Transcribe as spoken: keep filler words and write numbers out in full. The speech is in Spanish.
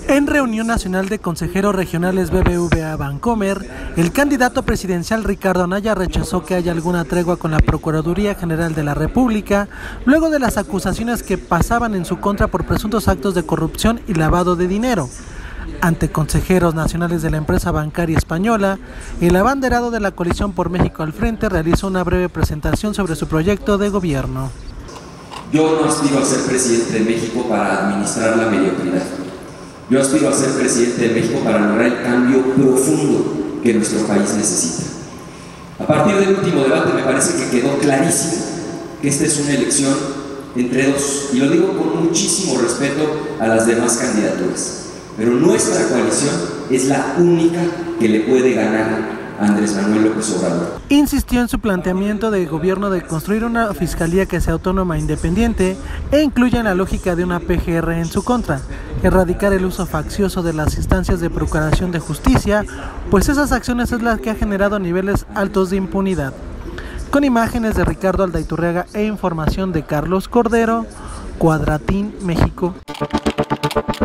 En reunión nacional de consejeros regionales B B V A Bancomer, el candidato presidencial Ricardo Anaya rechazó que haya alguna tregua con la Procuraduría General de la República, luego de las acusaciones que pasaban en su contra por presuntos actos de corrupción y lavado de dinero. Ante consejeros nacionales de la empresa bancaria española, el abanderado de la Coalición por México al Frente realizó una breve presentación sobre su proyecto de gobierno. Yo no aspiro a ser presidente de México para administrar la mediocridad. Yo aspiro a ser presidente de México para lograr el cambio profundo que nuestro país necesita. A partir del último debate me parece que quedó clarísimo que esta es una elección entre dos, y lo digo con muchísimo respeto a las demás candidaturas, pero nuestra coalición es la única que le puede ganar a Andrés Manuel López Obrador. Insistió en su planteamiento de gobierno de construir una fiscalía que sea autónoma e independiente e incluya la lógica de una P G R en su contra, erradicar el uso faccioso de las instancias de procuración de justicia, pues esas acciones es las que ha generado niveles altos de impunidad. Con imágenes de Ricardo Aldaiturriaga e información de Carlos Cordero, Cuadratín, México.